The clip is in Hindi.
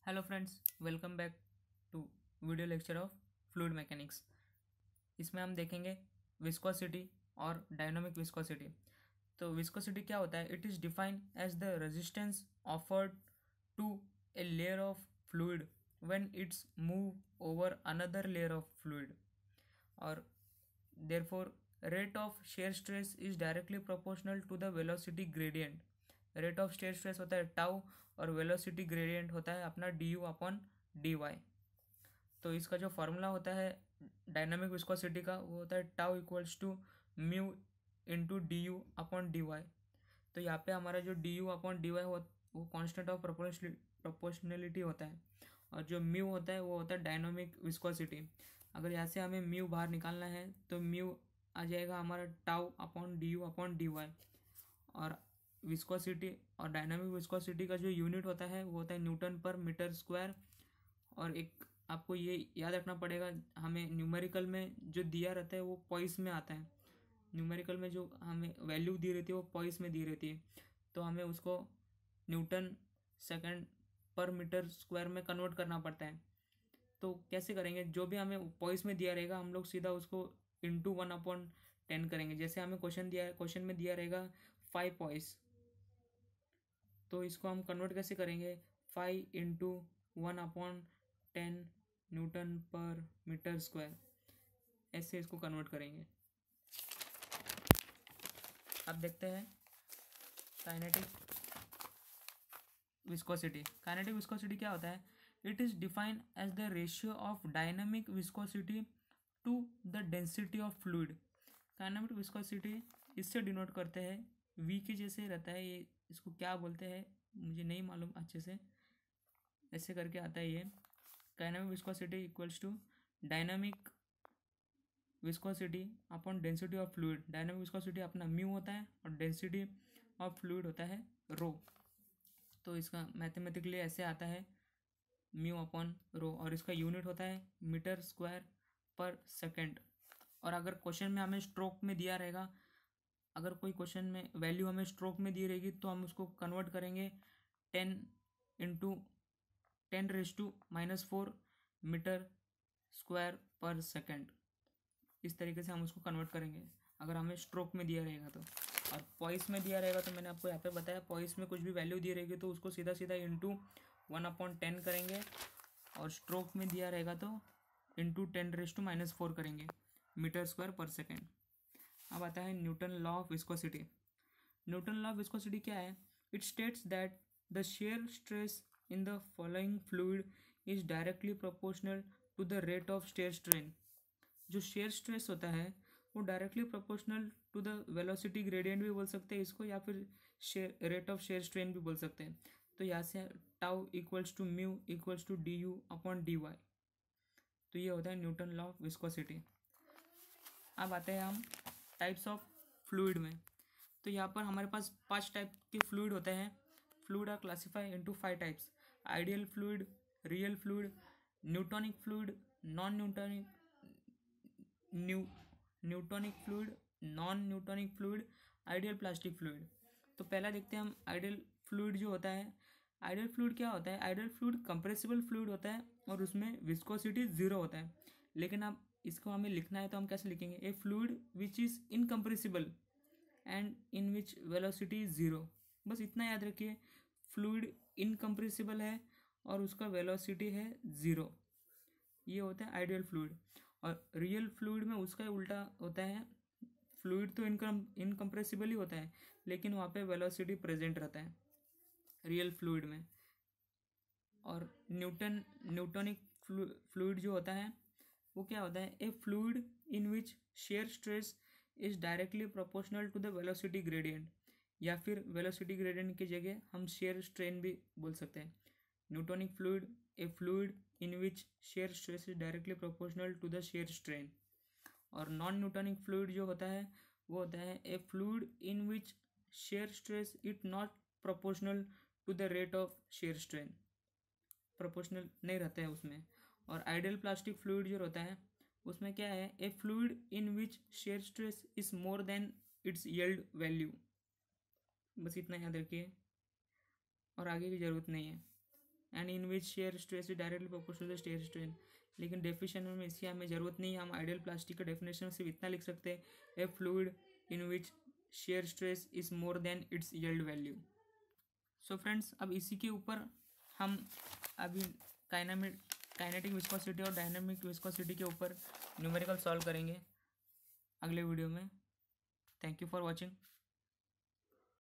Hello friends, welcome back to video lecture of fluid mechanics. इसमें हम देखेंगे विस्कोसिटी और डायनामिक विस्कोसिटी। तो विस्कोसिटी क्या होता है? It is defined as the resistance offered to a layer of fluid when it's move over another layer of fluid, और therefore rate of shear stress is directly proportional to the velocity gradient. Rate of shear stress होता है टाउ और वेलोसिटी ग्रेडियंट होता है अपना D U upon D Y. तो इसका जो फॉर्मूला होता है डायनामिक विस्कोसिटी का, वो होता है tau equals to mu into D U upon D Y. तो यहाँ पे हमारा जो D U upon D Y वो कॉन्स्टेंट ऑफ प्रोपोर्शनलिटी होता है, और जो म्यू होता है वो होता है डायनामिक विस्कोसिटी। अगर यहाँ से हमें म्यू बाहर निकालना है तो म्यू आ जाएगा हमारा tau upon D U upon D Y. और विस्कोसिटी और डायनामिक विस्कोसिटी का जो यूनिट होता है वो होता है न्यूटन पर मीटर स्क्वायर। और एक आपको ये याद रखना पड़ेगा, हमें न्यूमेरिकल में जो दिया रहता है वो पॉइस में आता है। न्यूमेरिकल में जो हमें वैल्यू दी रहती है वो पॉइस में दी रहती है, तो हमें उसको न्यूटन सेकंड पर मीटर स्क्वायर में कन्वर्ट करना पड़ता है। तो कैसे करेंगे? जो भी हमें पॉइस में दिया रहेगा हम लोग सीधा उसको इंटू 1/10 करेंगे। जैसे हमें क्वेश्चन में दिया रहेगा 5 पॉइस, तो इसको हम कन्वर्ट कैसे करेंगे? 5 इंटू 1/10 न्यूटन पर मीटर स्क्वायर, ऐसे इसको कन्वर्ट करेंगे। अब देखते हैं काइनेटिक विस्कोसिटी। काइनेटिक विस्कोसिटी क्या होता है? It is defined as the ratio of dynamic viscosity to the density of fluid. Kinetic viscosity इससे डिनोट करते हैं, वी के जैसे रहता है ये, इसको क्या बोलते हैं मुझे नहीं मालूम अच्छे से, ऐसे करके आता है ये। Kinetic viscosity equals to dynamic viscosity upon density of fluid. Dynamic viscosity अपना म्यू होता है और डेंसिटी ऑफ फ्लूइड होता है रो। तो इसका मैथमेटिकली ऐसे आता है म्यू अपॉन रो, और इसका यूनिट होता है मीटर स्क्वायर पर सेकेंड। और अगर क्वेश्चन में हमें स्ट्रोक में दिया रहेगा, अगर कोई क्वेश्चन में वैल्यू हमें स्ट्रोक में दी रहेगी तो हम उसको कन्वर्ट करेंगे 10 इंटू 10⁻⁻⁴ मीटर स्क्वायर पर सेकेंड। इस तरीके से हम उसको कन्वर्ट करेंगे अगर हमें स्ट्रोक में दिया रहेगा तो। और पॉइस में दिया रहेगा तो मैंने आपको यहाँ पे बताया, पॉइस में कुछ भी वैल्यू दी रहेगी तो उसको सीधा सीधा इंटू 1/10 करेंगे, और स्ट्रोक में दिया रहेगा तो इंटू 10⁻⁻⁴ करेंगे मीटर स्क्वायर पर सेकेंड। अब आता है Newton law of viscosity. Newton law of viscosity क्या है? It states that the shear stress in the following fluid is directly proportional to the rate of shear strain. जो शेयर स्ट्रेस होता है वो directly proportional to the velocity gradient भी बोल सकते हैं इसको, या फिर रेट ऑफ शेयर स्ट्रेन भी बोल सकते हैं। तो यहाँ से tau equals to mu equals to D U upon D Y. तो ये होता है न्यूटन लॉ ऑफ विस्कोसिटी। अब आते हैं हम टाइप्स ऑफ फ्लूइड में। तो यहाँ पर हमारे पास 5 टाइप के फ्लूइड होते हैं। Fluid are classify into 5 types: ideal fluid, real fluid, Newtonic fluid, non Newtonic Newtonic fluid, non Newtonic fluid, ideal plastic fluid. तो पहला देखते हैं हम आइडियल फ्लूइड जो होता है। आइडियल फ्लूइड क्या होता है? आइडियल फ्लूइड कंप्रेसिबल फ्लूइड होता है और उसमें विस्कोसिटी 0 होता है। लेकिन अब इसको हमें लिखना है तो हम कैसे लिखेंगे? A fluid which is incompressible and in which velocity is 0। बस इतना याद रखिए, फ्लूइड इनकम्प्रेसिबल है और उसका वेलोसिटी है 0। ये होता है आइडियल फ्लूइड। और रियल फ्लूइड में उसका उल्टा होता है, फ्लूइड तो इनकम्प्रेसिबल ही होता है लेकिन वहाँ पे वेलोसिटी प्रेजेंट रहता है रियल फ्लूइड में। और न्यूटोनिक फ्लूइड जो होता है वो क्या होता है? A fluid in which shear stress is directly proportional to the velocity gradient, या फिर वेलोसिटी ग्रेडियंट की जगह हम शेयर स्ट्रेन भी बोल सकते हैं। Newtonic fluid, a fluid in which shear stress is directly proportional to the shear strain. और नॉन न्यूटोनिक फ्लूइड जो होता है वो होता है a fluid in which shear stress it not proportional to the rate of shear strain, proportional नहीं रहता है उसमें। और आइडियल प्लास्टिक फ्लूइड जो होता है उसमें क्या है? A fluid in which shear stress is more than its yield value. बस इतना याद रखिए और आगे की ज़रूरत नहीं है। And in which shear stress is directly proportional to shear strain. लेकिन डेफिनेशन में इसकी हमें ज़रूरत नहीं है, हम आइडियल प्लास्टिक का डेफिनेशन सिर्फ इतना लिख सकते हैं, a fluid in which shear stress is more than its yield value. So friends, अब इसी के ऊपर हम अभी काइनेटिक विस्कोसिटी और डायनामिक विस्कोसिटी के ऊपर न्यूमेरिकल सॉल्व करेंगे अगले वीडियो में। Thank you for watching.